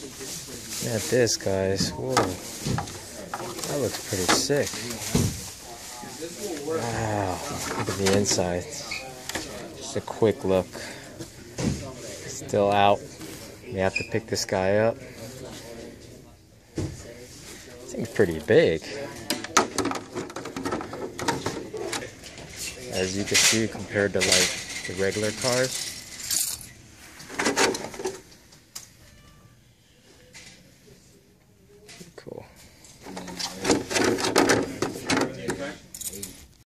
Look at this, guys. Whoa. That looks pretty sick. Wow. Look at the inside. Just a quick look. Still out. You have to pick this guy up. This thing's pretty big. As you can see, compared to like the regular cars.